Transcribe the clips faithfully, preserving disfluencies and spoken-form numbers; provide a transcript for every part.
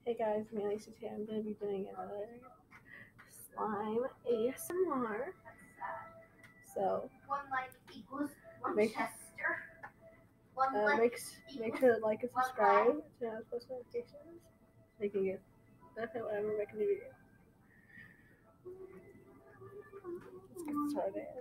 Hey guys, Manny today I'm going to be doing another slime A S M R. So make, uh, make, make sure to like and subscribe to have post notifications so you can get notified whenever I make a new video. Let's get started.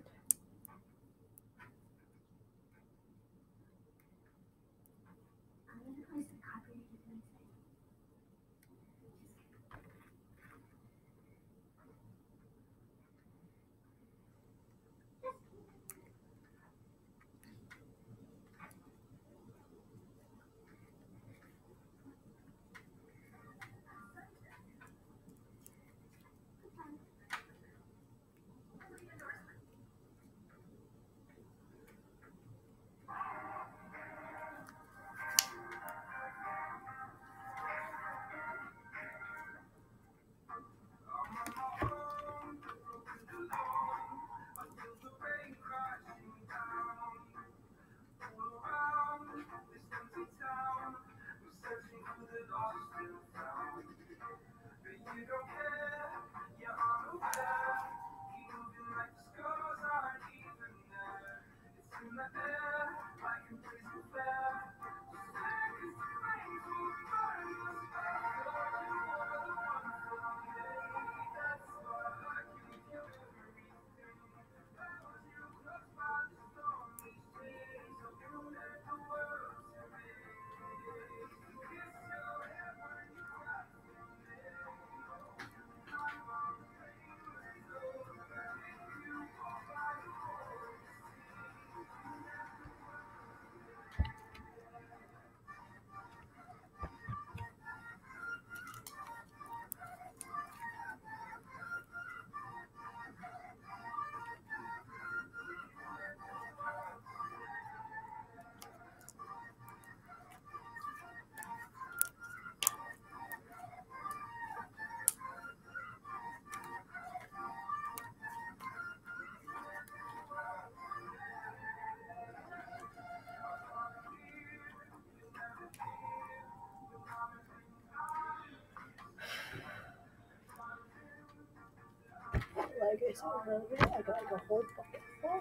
Like I said earlier, I got like a whole bucket full.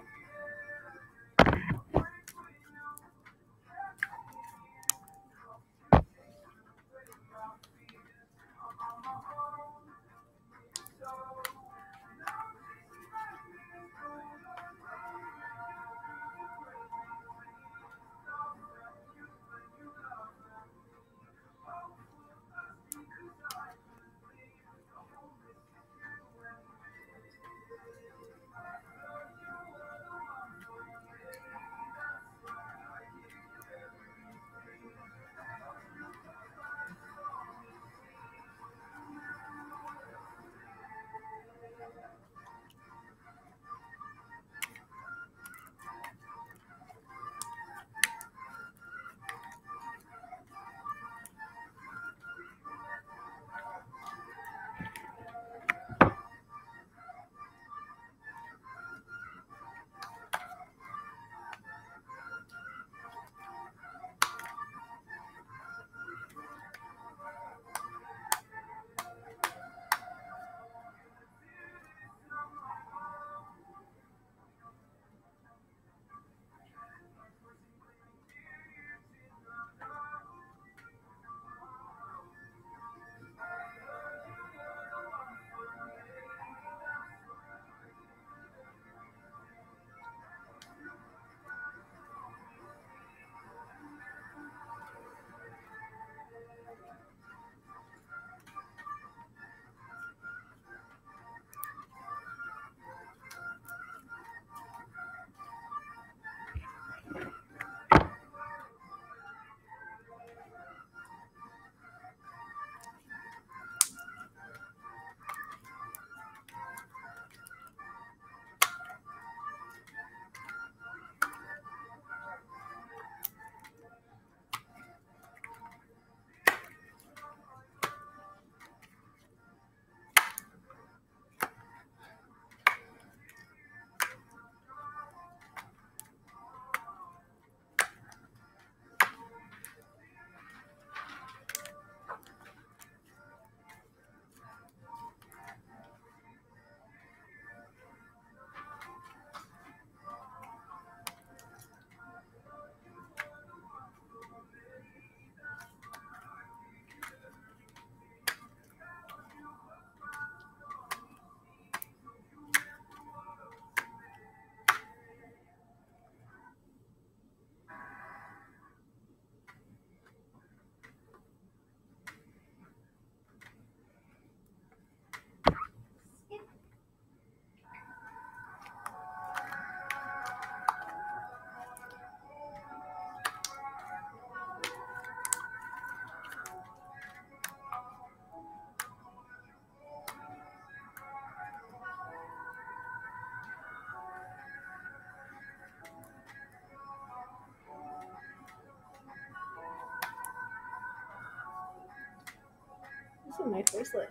Ooh, nice bracelet.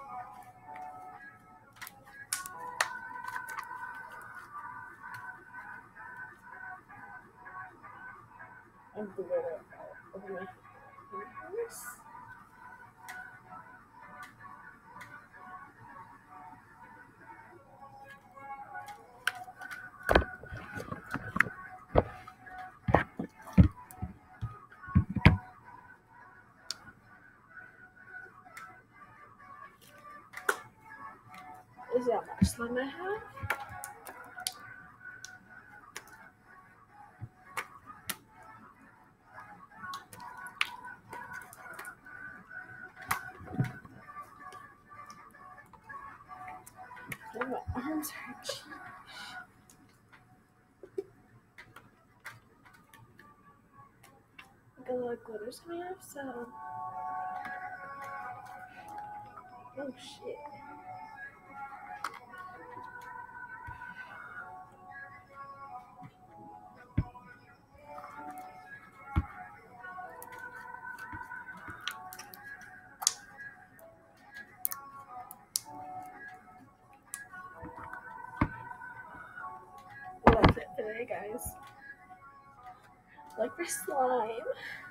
I'm glued it over my fingers. Is that much slime I have? Oh, my arms are itchy. Like a lot of glitter's coming off, so. Oh shit. Well, that's it today, guys. Like for slime.